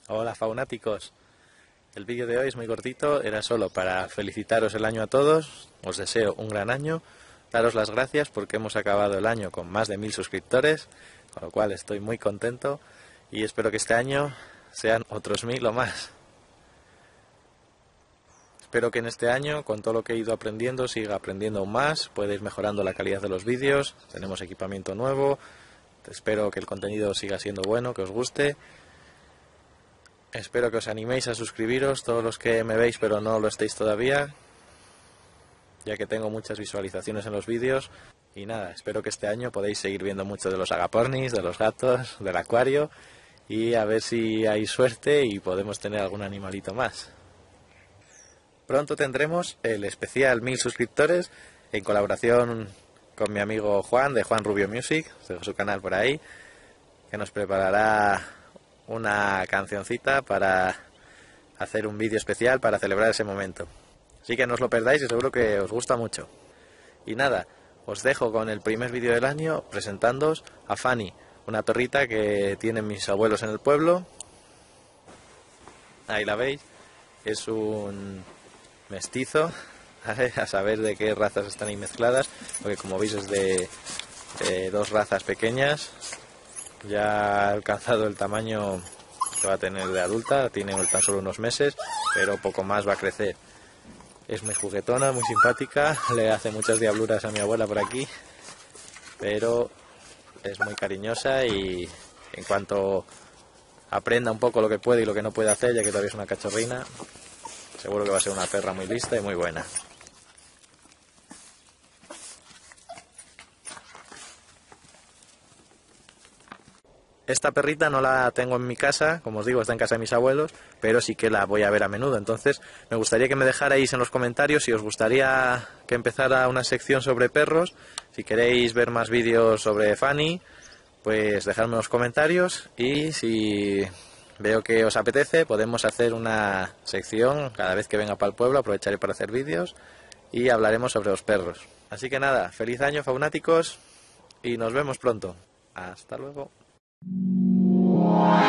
Hola faunáticos, el vídeo de hoy es muy cortito, era solo para felicitaros el año a todos, os deseo un gran año, daros las gracias porque hemos acabado el año con más de 1000 suscriptores, con lo cual estoy muy contento y espero que este año sean otros 1000 o más. Espero que en este año, con todo lo que he ido aprendiendo, siga aprendiendo aún más, pueda ir mejorando la calidad de los vídeos, tenemos equipamiento nuevo, espero que el contenido siga siendo bueno, que os guste. Espero que os animéis a suscribiros, todos los que me veis pero no lo estéis todavía, ya que tengo muchas visualizaciones en los vídeos. Y nada, espero que este año podáis seguir viendo mucho de los agapornis, de los gatos, del acuario, y a ver si hay suerte y podemos tener algún animalito más. Pronto tendremos el especial 1000 suscriptores en colaboración con mi amigo Juan, de Juan Rubio Music, os dejo su canal por ahí, que nos preparará una cancioncita para hacer un vídeo especial para celebrar ese momento. Así que no os lo perdáis y seguro que os gusta mucho. Y nada, os dejo con el primer vídeo del año presentándoos a Fanny, una perrita que tienen mis abuelos en el pueblo. Ahí la veis, es un mestizo, ¿vale? A saber de qué razas están ahí mezcladas, porque como veis es de dos razas pequeñas. Ya ha alcanzado el tamaño que va a tener de adulta, tiene tan solo unos meses, pero poco más va a crecer. Es muy juguetona, muy simpática, le hace muchas diabluras a mi abuela por aquí, pero es muy cariñosa y en cuanto aprenda un poco lo que puede y lo que no puede hacer, ya que todavía es una cachorrina, seguro que va a ser una perra muy lista y muy buena. Esta perrita no la tengo en mi casa, como os digo, está en casa de mis abuelos, pero sí que la voy a ver a menudo. Entonces, me gustaría que me dejarais en los comentarios si os gustaría que empezara una sección sobre perros. Si queréis ver más vídeos sobre Fanny, pues dejadme en los comentarios. Y si veo que os apetece, podemos hacer una sección cada vez que venga para el pueblo. Aprovecharé para hacer vídeos y hablaremos sobre los perros. Así que nada, feliz año, faunáticos, y nos vemos pronto. Hasta luego.